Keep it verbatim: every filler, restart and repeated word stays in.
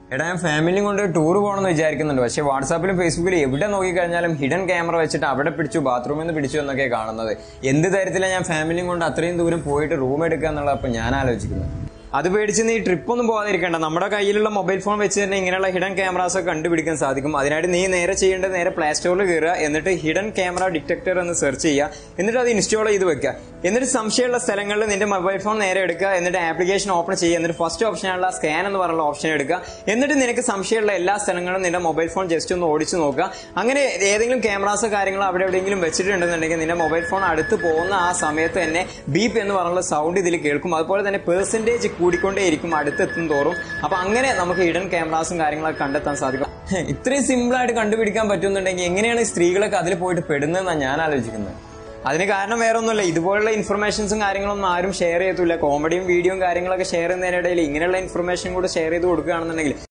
എടാ ഞാൻ ഫാമിലിയും കൊണ്ട് ടൂർ പോകണമെന്ന് വിചാരിക്കുന്നുണ്ട്. പക്ഷേ വാട്സാപ്പിലും ഫേസ്ബുക്കിലും എവിടെ നോക്കിക്കഴിഞ്ഞാലും ഹിഡൻ ക്യാമറ വെച്ചിട്ട് അവിടെ പിടിച്ചു, ബാത്റൂമിൽ നിന്ന് പിടിച്ചു എന്നൊക്കെ കാണുന്നത്. എന്ത് തരത്തിലാണ് ഞാൻ ഫാമിലിയും കൊണ്ട് അത്രയും ദൂരം പോയിട്ട് റൂം എടുക്കുക എന്നുള്ളത് അപ്പം ഞാൻ ആലോചിക്കുന്നത്. അത് പേടിച്ച് നീ ട്രിപ്പ് ഒന്നും പോകാതിരിക്കേണ്ട. നമ്മുടെ കയ്യിലുള്ള മൊബൈൽ ഫോൺ വെച്ച് തന്നെ ഇങ്ങനെയുള്ള ഹിഡൻ ക്യാമറാസ് ഒക്കെ കണ്ടുപിടിക്കാൻ സാധിക്കും. അതിനായിട്ട് നീ നേരെ ചെയ്യേണ്ടത് നേരെ പ്ലേ സ്റ്റോറിൽ കയറുക, എന്നിട്ട് ഹിഡൻ ക്യാമറ ഡിറ്റക്ടർ എന്ന് സെർച്ച് ചെയ്യുക, എന്നിട്ട് അത് ഇൻസ്റ്റാൾ ചെയ്ത് വെക്കുക. എന്നിട്ട് സംശയമുള്ള സ്ഥലങ്ങളിൽ നിന്റെ മൊബൈൽ ഫോൺ നേരെ എടുക്കുക, എന്നിട്ട് ആപ്ലിക്കേഷൻ ഓപ്പൺ ചെയ്യുക, എന്നിട്ട് ഫസ്റ്റ് ഓപ്ഷനുള്ള സ്കാൻ എന്ന് പറയുന്ന ഓപ്ഷൻ എടുക്കുക. എന്നിട്ട് നിനക്ക് സംശയമുള്ള എല്ലാ സ്ഥലങ്ങളും നിന്റെ മൊബൈൽ ഫോൺ ജസ്റ്റ് ഒന്ന് ഓടിച്ചു നോക്കുക. അങ്ങനെ ഏതെങ്കിലും ക്യാമറാസോ കാര്യങ്ങളോ അവിടെ എവിടെയെങ്കിലും വെച്ചിട്ടുണ്ടെന്നുണ്ടെങ്കിൽ നിന്റെ മൊബൈൽ ഫോൺ അടുത്ത് പോകുന്ന ആ സമയത്ത് തന്നെ ബീപ്പ് എന്ന് പറയുന്ന സൗണ്ട് ഇതിൽ കേൾക്കും. അതുപോലെ തന്നെ പെർസെന്റേജ് കൂടിക്കൊണ്ടേയിരിക്കും അടുത്തെത്തും തോറും. അപ്പൊ അങ്ങനെ നമുക്ക് ഹിഡൻ ക്യാമറാസും കാര്യങ്ങളൊക്കെ കണ്ടെത്താൻ സാധിക്കും. ഇത്രയും സിമ്പിൾ ആയിട്ട് കണ്ടുപിടിക്കാൻ പറ്റുന്നുണ്ടെങ്കിൽ എങ്ങനെയാണ് സ്ത്രീകളൊക്കെ അതിൽ പോയിട്ട് പെടുന്നതെന്നാണ് ഞാൻ ആലോചിക്കുന്നത്. അതിന് കാരണം വേറെ ഒന്നുമില്ല, ഇതുപോലുള്ള ഇൻഫർമേഷൻസും കാര്യങ്ങളൊന്നും ആരും ഷെയർ ചെയ്യത്തില്ല. കോമഡിയും വീഡിയോയും കാര്യങ്ങളൊക്കെ ഷെയർ ചെയ്യുന്നതിനിടയിൽ ഇങ്ങനെയുള്ള ഇൻഫർമേഷൻ കൂടെ ഷെയർ ചെയ്ത് കൊടുക്കുകയാണെന്നുണ്ടെങ്കിൽ